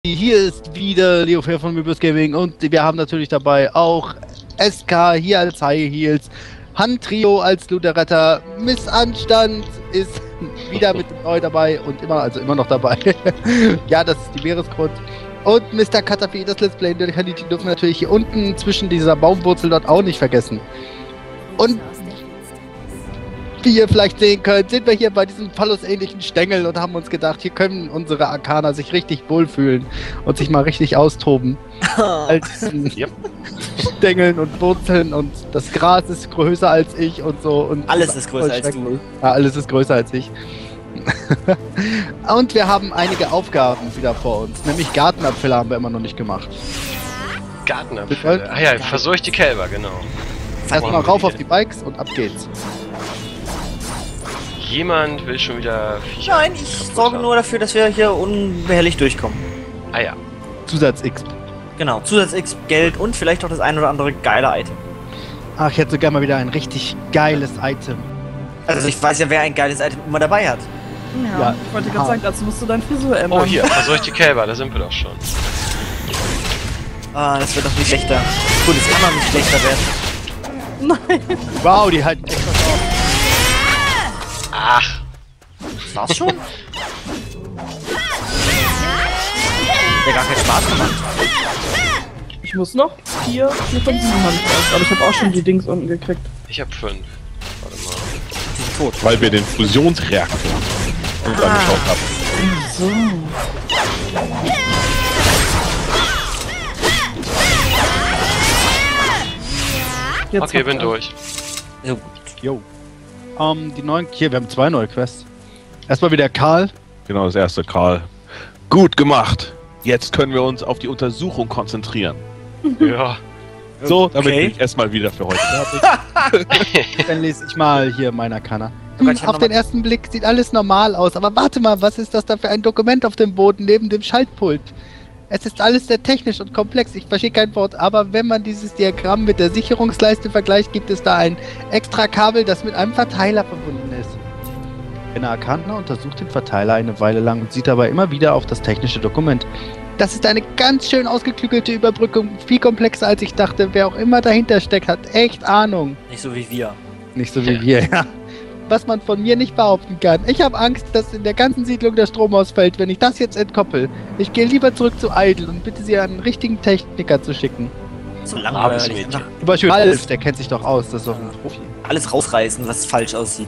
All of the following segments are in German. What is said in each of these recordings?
Hier ist wieder Leo Fair von Möbius Gaming und wir haben natürlich dabei auch SK hier als High Heels, Handtrio als Luderretter, Missanstand ist wieder mit neu dabei und immer noch dabei. Ja, das ist die Meeresgrund. Und Mr. Katafi, das Let's Play, die dürfen natürlich hier unten zwischen dieser Baumwurzel dort auch nicht vergessen. Und wie ihr vielleicht sehen könnt, sind wir hier bei diesem Phallus-ähnlichen Stängel und haben uns gedacht, hier können unsere Arkaner sich richtig wohlfühlen und sich mal richtig austoben. Als Stängeln und Wurzeln und das Gras ist größer als ich und so. Und alles ist größer als du. Ja, alles ist größer als ich. Und wir haben einige Aufgaben wieder vor uns, nämlich Gartenabfälle haben wir immer noch nicht gemacht. Gartenabfälle? Ah ja, verseucht die Kälber, genau. Erstmal rauf auf die Bikes und ab geht's. Jemand will schon wieder Viecher. Nein, ich sorge nur dafür, dass wir hier unbehelligt durchkommen. Ah ja. Zusatz X. Genau, Zusatz X, Geld und vielleicht auch das ein oder andere geile Item. Ach, ich hätte sogar mal wieder ein richtig geiles Item. Also ich weiß ja, wer ein geiles Item immer dabei hat. Ja, ich wollte gerade sagen, dazu musst du deine Frisur ändern. Oh hier, verseucht die Kälber, da sind wir doch schon. Ah, das wird doch nicht schlechter. Gut, es kann doch nicht schlechter werden. Nein. Wow, die halten echt was auf. Ach. Das war's schon? Der gar keinen Spaß gemacht. Ich muss noch 4 von 7 habe ich erst, aber ich habe auch schon die Dings unten gekriegt. Ich hab 5. Warte mal. Die sind tot. Weil wir den Fusionsreaktor uns angeschaut haben. So. Jetzt Okay, bin durch. So gut. Jo. Die neuen. Hier, wir haben 2 neue Quests. Erstmal wieder Karl. Genau, das erste, Karl. Gut gemacht. Jetzt können wir uns auf die Untersuchung konzentrieren. Ja. So, damit Okay. bin ich erstmal wieder für heute fertig. Dann lese ich mal hier meinen Arcana. Oh Gott, ich hab Auf noch den mal- ersten Blick sieht alles normal aus, aber warte mal, was ist das da für ein Dokument auf dem Boden neben dem Schaltpult? Es ist alles sehr technisch und komplex, ich verstehe kein Wort, aber wenn man dieses Diagramm mit der Sicherungsleiste vergleicht, gibt es da ein extra Kabel, das mit einem Verteiler verbunden ist. Der Arcana untersucht den Verteiler eine Weile lang und sieht dabei immer wieder auf das technische Dokument. Das ist eine ganz schön ausgeklügelte Überbrückung, viel komplexer als ich dachte. Wer auch immer dahinter steckt, hat echt Ahnung. Nicht so wie wir. Nicht so wie wir, ja. Was man von mir nicht behaupten kann. Ich habe Angst, dass in der ganzen Siedlung der Strom ausfällt, wenn ich das jetzt entkoppel. Ich gehe lieber zurück zu Idle und bitte sie einen richtigen Techniker zu schicken. So Braves langweilig. Mädchen. Einfach Zum Beispiel Ralf, der kennt sich doch aus, das ist doch ein Profi. alles rausreißen, was falsch aussieht.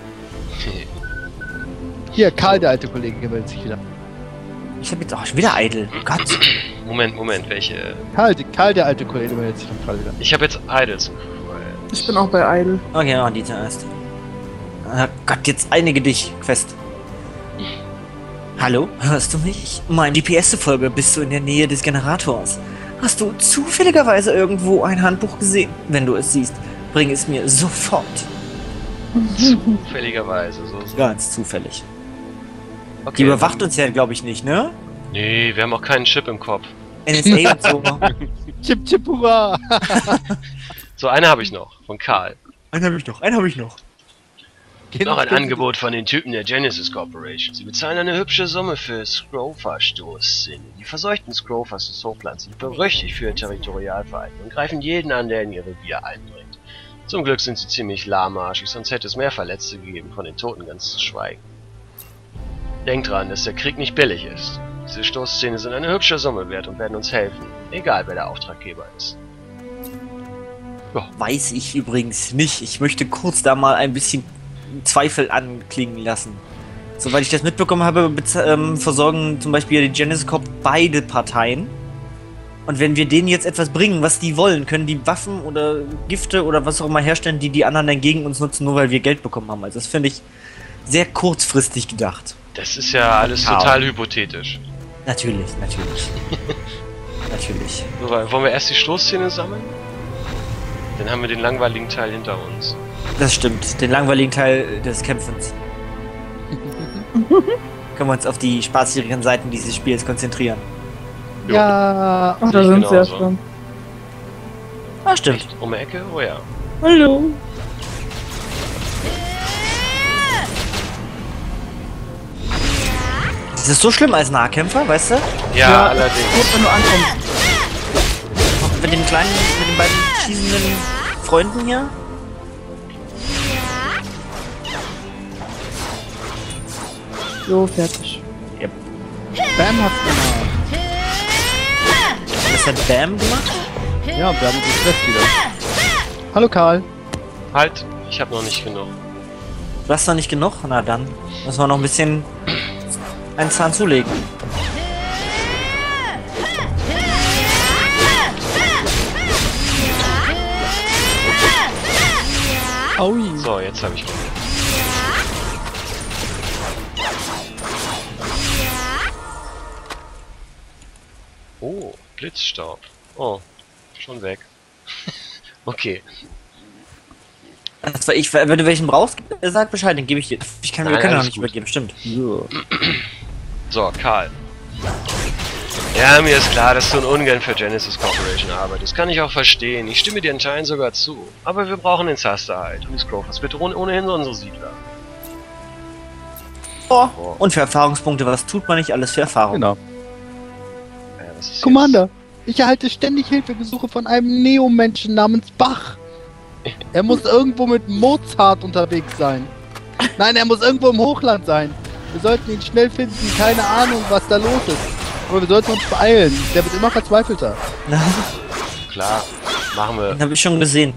Hier, Karl, der alte Kollege, meldet sich wieder. Ich hab jetzt auch schon wieder Idle. Gott. Moment, welche? Karl, der alte Kollege, meldet sich dann gerade wieder. Ich habe jetzt Idols. Ich bin auch bei Idle. Okay, machen die zuerst. Ah, Gott, jetzt einige dich, Quest. Hallo, hörst du mich? Um ein GPS zufolge bist du in der Nähe des Generators. Hast du zufälligerweise irgendwo ein Handbuch gesehen? Wenn du es siehst, bring es mir sofort. Zufälligerweise, so. Ganz zufällig. Okay, Die überwacht uns ja, glaube ich, nicht, ne? Nee, wir haben auch keinen Chip im Kopf. NSA und so. Chip, chip, hurra! So, eine habe ich noch, von Karl. Einen habe ich noch. Noch ein Angebot von den Typen der Genesis Corporation. Sie bezahlen eine hübsche Summe für Scrofa-Stoßzähne. Die verseuchten Scrofas des Hochlands sind berüchtigt für ihr Territorialverhalten und greifen jeden an, der in ihr Revier eindringt. Zum Glück sind sie ziemlich lahmarschig, sonst hätte es mehr Verletzte gegeben, von den Toten ganz zu schweigen. Denkt dran, dass der Krieg nicht billig ist. Diese Stoßzähne sind eine hübsche Summe wert und werden uns helfen, egal wer der Auftraggeber ist. Weiß ich übrigens nicht. Ich möchte kurz da mal ein bisschen Zweifel anklingen lassen. Soweit ich das mitbekommen habe, versorgen zum Beispiel die Genesis Corp beide Parteien. Und wenn wir denen jetzt etwas bringen, was die wollen, können die Waffen oder Gifte oder was auch immer herstellen, die die anderen dann gegen uns nutzen, nur weil wir Geld bekommen haben. Also das finde ich sehr kurzfristig gedacht. Das ist ja alles total hypothetisch. Natürlich. Natürlich. So, wollen wir erst die Stoßzähne sammeln? Dann haben wir den langweiligen Teil hinter uns. Das stimmt. Den langweiligen Teil des Kämpfens. Können wir uns auf die spaßigen Seiten dieses Spiels konzentrieren. Ja, Ach, da Sehe ich sind sie ja genauso. schon. Ah, stimmt. Echt? Um die Ecke? Oh ja. Hallo. Ist das so schlimm als Nahkämpfer, weißt du? Ja, allerdings. Gut, wenn du ankommst. Mit den kleinen, mit den beiden schießenden Freunden hier? So, fertig. Bam hat's gemacht. Das hat Bam gemacht? Ja, wir haben uns gestresst wieder. Hallo Karl. Halt, ich habe noch nicht genug. Du hast noch nicht genug? Na dann müssen wir noch ein bisschen einen Zahn zulegen. Aui. So, jetzt habe ich genug. Oh, Blitzstaub. Oh, schon weg. Okay. Das war ich, wenn du welchen brauchst, sag Bescheid, den gebe ich dir. Wir können Nein, noch alles nicht gut. übergeben, stimmt. So, Karl. Ja, mir ist klar, dass du ein Ungern für Genesis Corporation arbeitest. Kann ich auch verstehen. Ich stimme dir anscheinend sogar zu. Aber wir brauchen den Zaster halt. Und die Scrofers bedrohen ohnehin unsere Siedler. Oh. Und für Erfahrungspunkte, was tut man nicht alles für Erfahrung? Genau. Ja, das ist Commander, ich erhalte ständig Hilfegesuche von einem Neomenschen namens Bach. Er muss irgendwo mit Mozart unterwegs sein. Nein, er muss irgendwo im Hochland sein. Wir sollten ihn schnell finden. Keine Ahnung, was da los ist. Aber wir sollten uns beeilen. Der wird immer verzweifelter. Jetzt klar. Machen wir. Den habe ich schon gesehen.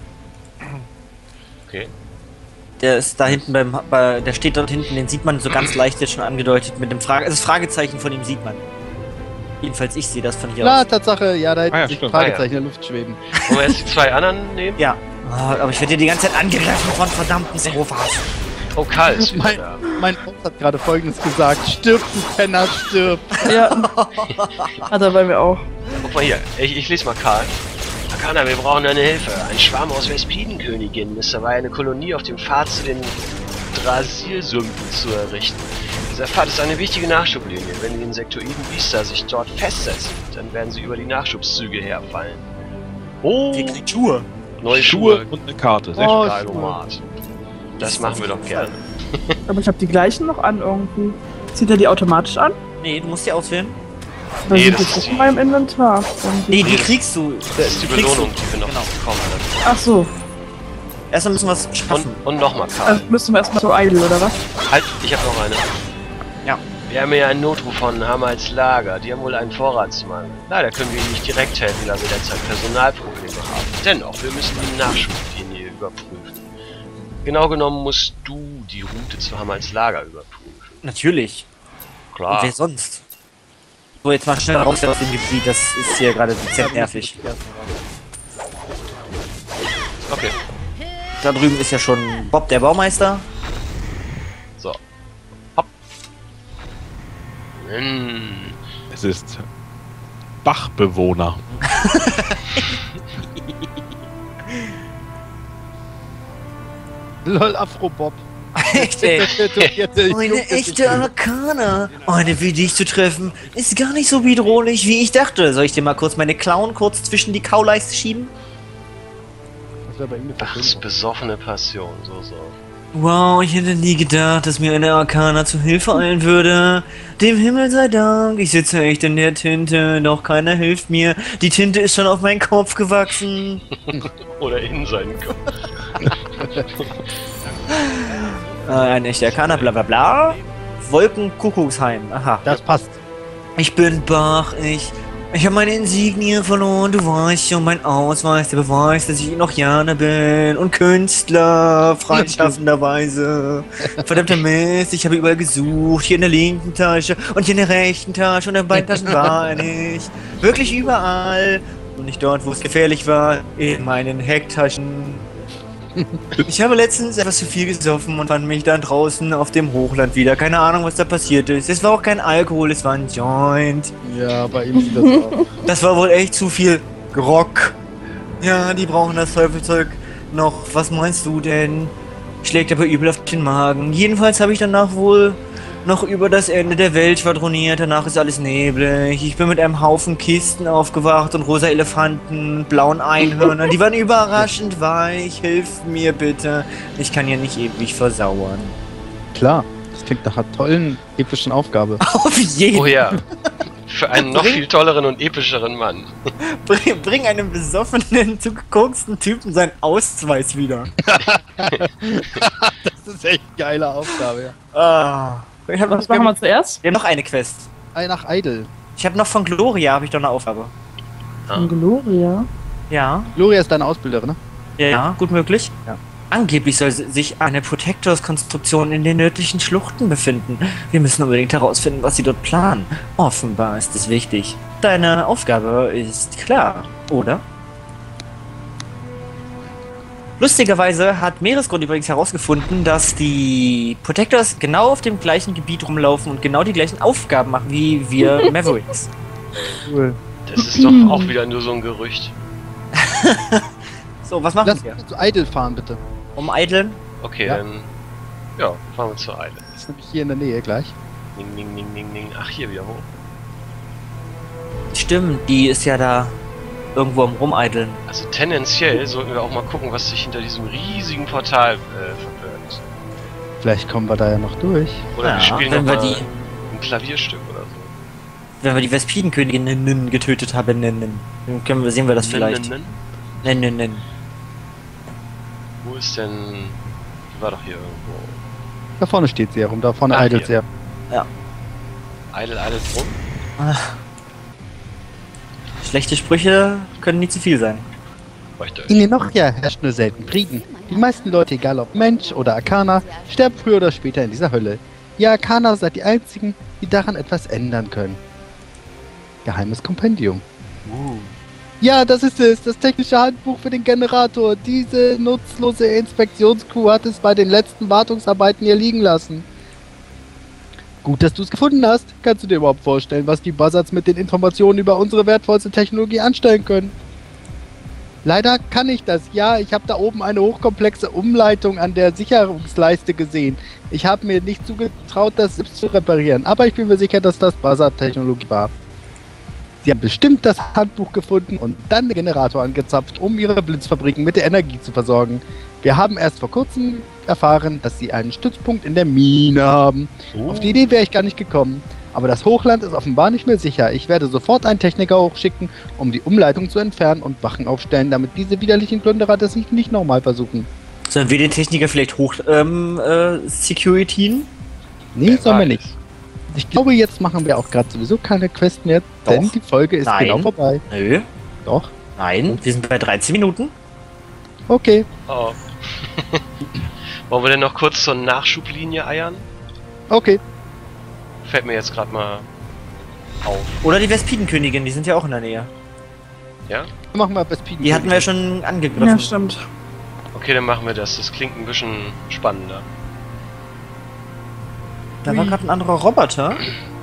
Okay. Der ist da hinten der steht dort hinten, den sieht man so ganz leicht jetzt schon angedeutet mit dem das Fragezeichen von ihm sieht man. Jedenfalls ich sehe das von hier Na, aus. Tatsache, ja, da Ah ja, hätten sich stimmt. Fragezeichen in der Luft schweben. Wollen wir jetzt die zwei anderen nehmen? Ja. Oh, aber ich werde hier die ganze Zeit angegriffen von verdammten Sofas. Oh, Karl ist wieder Mein, da. mein Boss hat gerade Folgendes gesagt. Stirb, du Penner, stirb. Ja. Hat er bei mir auch. Guck mal hier. Ich lese mal Karl. Akana, wir brauchen deine Hilfe. Ein Schwarm aus Vespidenkönigin ist dabei, eine Kolonie auf dem Pfad zu den Drasil-Sümpfen zu errichten. Dieser Pfad ist eine wichtige Nachschublinie. Wenn die insektoiden Biester sich dort festsetzen, dann werden sie über die Nachschubszüge herfallen. Oh, Ihr kriegt Schuhe. neue Schuhe. und eine Karte. Sehr Oh, Geilomat. Das machen wir doch gerne. Aber ich habe die gleichen noch an irgendwie. Zieht er die automatisch an? Nee, du musst die auswählen. Dann Nee, sind das die ist in meinem Inventar. Nee, die kriegst du. Das ist die kriegst du. Belohnung, die wir noch Genau. bekommen. Ach so. Erstmal müssen wir es schaffen. Und nochmal Karl. Also müssen wir erstmal zur Eile, oder was? Halt, ich habe noch eine. Ja. Wir haben hier einen Notruf von Hamals Lager. Die haben wohl einen Vorratsmangel. Leider können wir ihnen nicht direkt helfen, da wir derzeit Personalprobleme haben. Dennoch, wir müssen die Nachschublinie überprüfen. Genau genommen musst du die Route zu Hamals Lager überprüfen. Natürlich. Und Klar. wer sonst? So, jetzt mal schnell raus aus dem Gebiet. Das ist hier gerade dezent nervig. Okay. Da drüben ist ja schon Bob, der Baumeister. So. Hopp. Hm. Es ist Bachbewohner. Lol, Afro-Bob. Echt, ey. Ich Eine echte Arcana. Eine wie dich zu treffen, ist gar nicht so bedrohlich, wie ich dachte. Soll ich dir mal kurz meine Klauen kurz zwischen die Kauleiste schieben? Das wäre bei ihm eine Ach, das ist Verschwendung. besoffene Passion. So. Wow, ich hätte nie gedacht, dass mir eine Arcana zu Hilfe eilen würde. Dem Himmel sei Dank, ich sitze echt in der Tinte, doch keiner hilft mir. Die Tinte ist schon auf meinen Kopf gewachsen. Oder in seinen Kopf. Ein echter Arcana, bla bla bla. Wolkenkuckucksheim, aha. Das passt. Ich bin Bach, ich habe meine Insignie verloren, du weißt schon, mein Ausweis, der Beweis, dass ich noch Jana bin und Künstler, freischaffenderweise. Verdammter Mist, ich habe überall gesucht, hier in der linken Tasche und hier in der rechten Tasche und in beiden Taschen war er nicht. Wirklich überall. Und nicht dort, wo es gefährlich war, in meinen Hecktaschen. Ich habe letztens etwas zu viel gesoffen und fand mich dann draußen auf dem Hochland wieder. Keine Ahnung, was da passiert ist. Es war auch kein Alkohol, es war ein Joint. Ja, bei ihm sieht das aus. Das war wohl echt zu viel Grog. Ja, die brauchen das Teufelzeug noch. Was meinst du denn? Schlägt aber übel auf den Magen. Jedenfalls habe ich danach wohl noch über das Ende der Welt schwadroniert. Danach ist alles neblig. Ich bin mit einem Haufen Kisten aufgewacht und rosa Elefanten, blauen Einhörnern. Die waren überraschend weich. Hilf mir bitte. Ich kann ja nicht ewig versauern. Klar. Das klingt nach einer tollen, epischen Aufgabe. Auf jeden Oh ja. Für einen noch viel tolleren und epischeren Mann. Bring einem besoffenen, zugekoksten Typen seinen Ausweis wieder. Das ist echt eine geile Aufgabe, ja. Ah. Was machen wir zuerst? Wir haben noch eine Quest. Nach Idle. Ich habe noch von Gloria, habe ich doch eine Aufgabe. Von Gloria. Ja. Gloria ist deine Ausbilderin, ne? Ja, gut möglich. Ja. Angeblich soll sich eine Protectors-Konstruktion in den nördlichen Schluchten befinden. Wir müssen unbedingt herausfinden, was sie dort planen. Offenbar ist es wichtig. Deine Aufgabe ist klar, oder? Lustigerweise hat Meeresgrund übrigens herausgefunden, dass die Protectors genau auf dem gleichen Gebiet rumlaufen und genau die gleichen Aufgaben machen wie wir Mavericks. Cool. Das ist doch auch wieder nur so ein Gerücht. So, was machen Lass wir? uns zu Idle fahren, bitte. Umeideln? Okay, Ja. dann. Ja, fahren wir zur Eile. Das ist nämlich hier in der Nähe gleich. Ning, ning, ning, ning, ning. Ach, hier wieder hoch. Stimmt, die ist ja da irgendwo am Rumeideln. Also tendenziell sollten wir auch mal gucken, was sich hinter diesem riesigen Portal verbirgt. Vielleicht kommen wir da ja noch durch. Oder Ja, wir spielen wenn noch wir mal die- ein Klavierstück oder so. Wenn wir die Vespidenköniginnen getötet haben, dann sehen wir das vielleicht. Nennen. Wo ist denn... Die war doch hier irgendwo. Da vorne steht sie herum, da vorne Ah, idelt sie hier. ja. Idle drum. Schlechte Sprüche können nie zu viel sein. Bräuchte euch. In Enochia herrscht nur selten Frieden. Die meisten Leute, egal ob Mensch oder Arcana, sterben früher oder später in dieser Hölle. Ihr Arcana seid die einzigen, die daran etwas ändern können. Geheimes Kompendium. Ja, das ist es. Das technische Handbuch für den Generator. Diese nutzlose Inspektionscrew hat es bei den letzten Wartungsarbeiten hier liegen lassen. Gut, dass du es gefunden hast. Kannst du dir überhaupt vorstellen, was die Buzzards mit den Informationen über unsere wertvollste Technologie anstellen können? Leider kann ich das. Ja, ich habe da oben eine hochkomplexe Umleitung an der Sicherungsleiste gesehen. Ich habe mir nicht zugetraut, das selbst zu reparieren. Aber ich bin mir sicher, dass das Buzzard-Technologie war. Sie haben bestimmt das Handbuch gefunden und dann den Generator angezapft, um ihre Blitzfabriken mit der Energie zu versorgen. Wir haben erst vor kurzem erfahren, dass sie einen Stützpunkt in der Mine haben. Auf die Idee wäre ich gar nicht gekommen. Aber das Hochland ist offenbar nicht mehr sicher. Ich werde sofort einen Techniker hochschicken, um die Umleitung zu entfernen und Wachen aufstellen, damit diese widerlichen Plünderer das nicht nochmal versuchen. Sollen wir den Techniker vielleicht securityen? Nee, Wer sollen wir weiß. nicht. Ich glaube, jetzt machen wir auch gerade sowieso keine Quest mehr, denn Doch. die Folge ist Nein. genau vorbei. Nö. Doch. Nein, wir sind bei 13 Minuten. Okay. Oh. Wollen wir denn noch kurz zur Nachschublinie eiern? Okay. Fällt mir jetzt gerade mal auf. Oder die Vespidenkönigin, die sind ja auch in der Nähe. Ja? Dann machen wir Bespiden. Die hatten wir ja schon angegriffen. Ja, stimmt. Okay, dann machen wir das. Das klingt ein bisschen spannender. Da war gerade ein anderer Roboter.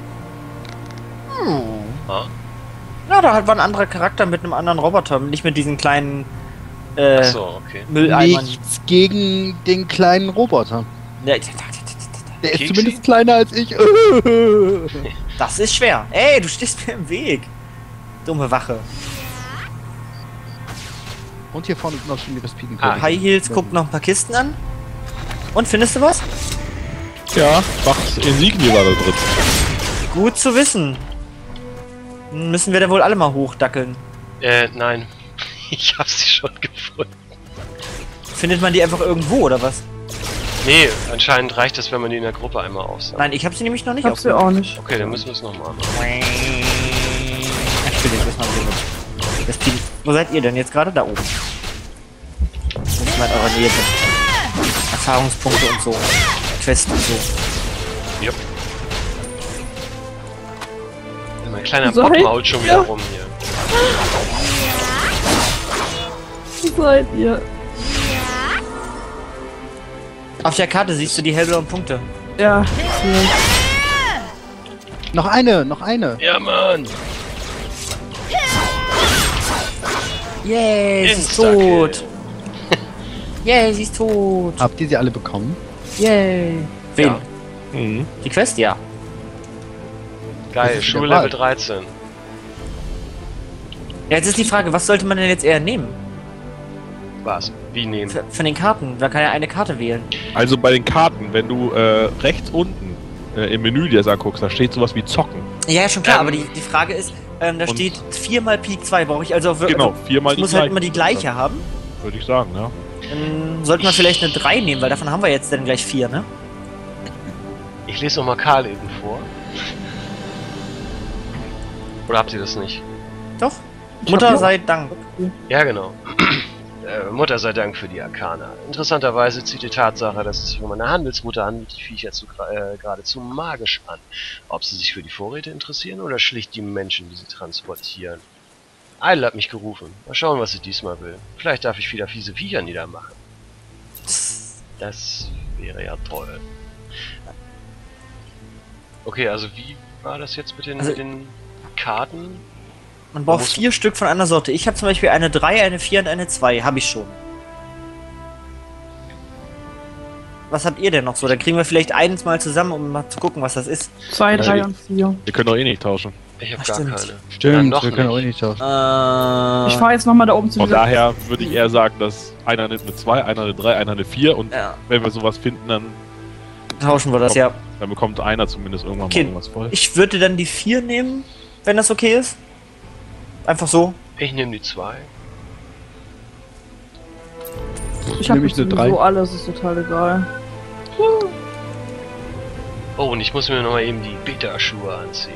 Ah? Ja, da war ein anderer Charakter mit einem anderen Roboter. Nicht mit diesen kleinen Achso, okay. Mülleimern. Nichts gegen den kleinen Roboter. Ja, Der ist Keksi? zumindest kleiner als ich. das ist schwer. Ey, du stehst mir im Weg. Dumme Wache. Und hier vorne sind noch schon die Bespiden. Ah, High Heels guckt noch ein paar Kisten an. Und findest du was? Ja, Bachs Insignie war da drin. Gut zu wissen. Müssen wir da wohl alle mal hochdackeln. Nein. Ich hab sie schon gefunden. Findet man die einfach irgendwo oder was? Nee, anscheinend reicht es, wenn man die in der Gruppe einmal aufsammelt. Nein, ich habe sie nämlich noch nicht Ich hab sie auch nicht. Okay, dann müssen wir es nochmal machen. Ich will den das mal sehen. Das Team. Wo seid ihr denn jetzt gerade? Da oben. Muss mal in eurer Nähe bin. Erfahrungspunkte und so. Quests und so. Jupp. Mein kleiner Seid Bock mault schon wieder ihr? rum hier. Wo seid ihr? Auf der Karte siehst du die hellblauen Punkte. Ja. Noch eine. Ja, Mann! Yay, sie ist Insta-Kill. tot. Yay, sie ist tot. Habt ihr sie alle bekommen? Yay. Wen? Ja. Mhm. Die Quest? Ja. Geil, Das ist Schule der Level 13. Ja, jetzt ist die Frage, was sollte man denn jetzt eher nehmen? Was? Wie nehmen? Von den Karten. Man kann ja eine Karte wählen. Also bei den Karten, wenn du rechts unten im Menü dir das anguckst, da steht sowas wie Zocken. Ja, schon klar, aber die Frage ist, da steht 4 mal Peak 2, brauche ich also wirklich. Genau, 4 mal ich muss halt immer die gleiche haben. Würde ich sagen, ja. Dann sollte man vielleicht eine 3 nehmen, weil davon haben wir jetzt dann gleich 4, ne? Ich lese nochmal Karl eben vor. Oder habt ihr das nicht? Doch. Mutter sei Dank. Ja, genau. Mutter sei Dank für die Arkana. Interessanterweise zieht die Tatsache, dass es sich um eine Handelsroute handelt, die Viecher geradezu magisch an. Ob sie sich für die Vorräte interessieren oder schlicht die Menschen, die sie transportieren. Idle hat mich gerufen. Mal schauen, was sie diesmal will. Vielleicht darf ich wieder fiese Viecher niedermachen. Das wäre ja toll. Okay, also wie war das jetzt mit den Karten? Man braucht 4 Stück von einer Sorte. Ich habe zum Beispiel eine 3, eine 4 und eine 2. Habe ich schon. Was habt ihr denn noch so? Dann kriegen wir vielleicht eins mal zusammen, um mal zu gucken, was das ist. 2, 3 und 4. Wir können doch eh nicht tauschen. Ich habe Ach, gar stimmt. keine. Stimmt, noch wir können auch nicht. nicht tauschen. Ich fahre jetzt nochmal da oben zu Von dieser- daher würde ich eher sagen, dass einer nimmt eine 2, einer eine 3, einer eine 4 und Ja, wenn wir sowas finden, dann tauschen wir das, ja. bekommt einer zumindest irgendwann Okay. mal irgendwas voll. Ich würde dann die 4 nehmen, wenn das okay ist. Einfach so. Ich nehme die 2. Ich habe Nehme ich jetzt eine sowieso 3. alles, ist total egal. Oh, und ich muss mir nochmal eben die Beta-Schuhe anziehen.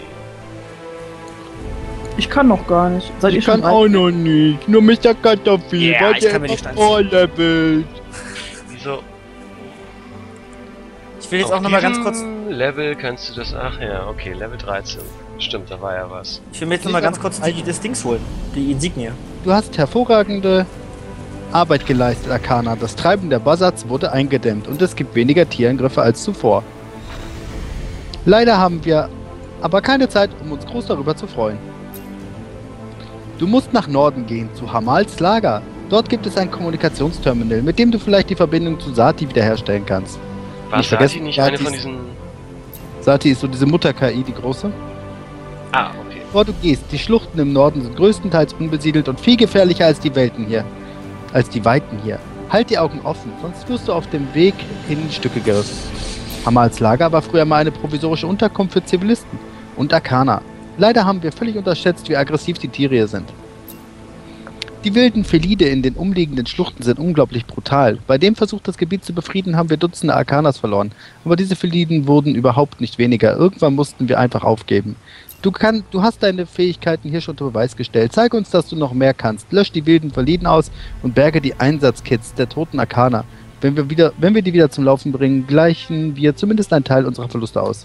Ich kann noch gar nicht. Seid ihr Ich schon kann auch noch nicht. Nur Mr. Kartoffel. Ja, weil ich der kann mir die ist Steine vorlevelt. Wieso? Ich will jetzt auch nochmal ganz kurz. Level kannst du das... Ach ja, okay, Level 13. Stimmt, da war ja was. Ich will mir jetzt nochmal ganz kurz das Dings holen. Die Insignie. Du hast hervorragende Arbeit geleistet, Arkana. Das Treiben der Buzzards wurde eingedämmt und es gibt weniger Tierangriffe als zuvor. Leider haben wir aber keine Zeit, um uns groß darüber zu freuen. Du musst nach Norden gehen, zu Hamals Lager. Dort gibt es ein Kommunikationsterminal, mit dem du vielleicht die Verbindung zu Sati wiederherstellen kannst. War Nicht Sati vergessen, nicht Sati eine von ist- diesen... Sati ist so diese Mutter-KI, die große. Ah, okay. Bevor du gehst, die Schluchten im Norden sind größtenteils unbesiedelt und viel gefährlicher als die Weiten hier. Als die Weiten hier. Halt die Augen offen, sonst wirst du auf dem Weg in Stücke gerissen. Hamals Lager war früher mal eine provisorische Unterkunft für Zivilisten und Arkana. Leider haben wir völlig unterschätzt, wie aggressiv die Tiere hier sind. Die wilden Felide in den umliegenden Schluchten sind unglaublich brutal. Bei dem Versuch, das Gebiet zu befrieden, haben wir Dutzende Arkanas verloren. Aber diese Feliden wurden überhaupt nicht weniger. Irgendwann mussten wir einfach aufgeben. Du hast deine Fähigkeiten hier schon unter Beweis gestellt. Zeig uns, dass du noch mehr kannst. Lösch die wilden Feliden aus und berge die Einsatzkits der toten Arkana. Wenn wir die wieder zum Laufen bringen, gleichen wir zumindest einen Teil unserer Verluste aus.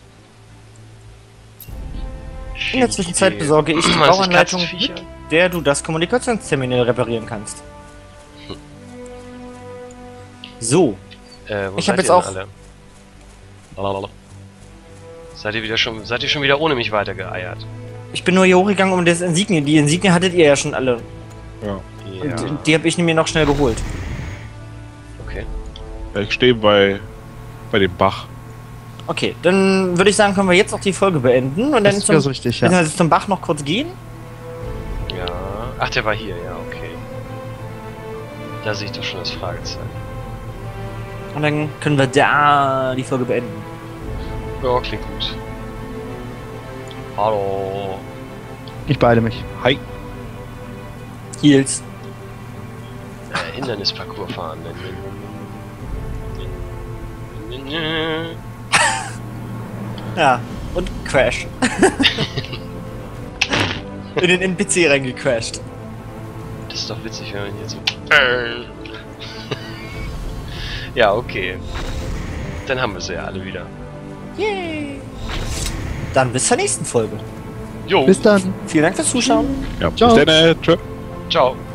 In der Zwischenzeit besorge ich die Was ist Bauanleitung, Katzenviecher? mit der du das Kommunikationsterminal reparieren kannst. So. Wo Ich seid hab jetzt ihr denn auch- alle? Lalalala. Seid ihr schon wieder ohne mich weitergeeiert? Ich bin nur hier hochgegangen um das Insignie. Die Insignie hattet ihr ja schon alle. Ja. Ja, Und die habe ich mir noch schnell geholt. okay. Ja, ich stehe bei dem Bach. Okay, dann würde ich sagen, können wir jetzt auch die Folge beenden und dann Das ist ja so richtig, ja. beziehungsweise zum Bach noch kurz gehen. Ja. Ach, der war hier, ja, okay. Da sehe ich doch schon das Fragezeichen. Und dann können wir da die Folge beenden. Ja, klingt gut. Hallo. Ich beeile mich. Hi. Heels. Hindernisparcours fahren. Ja, und Crash. In den NPC reingecrashed. Das ist doch witzig, wenn man hier so... Ja, okay. Dann haben wir sie ja alle wieder. Yay! Dann bis zur nächsten Folge. Jo, Bis dann. Vielen Dank fürs Zuschauen. Ja, Ciao. bis dann. Tschö. ciao.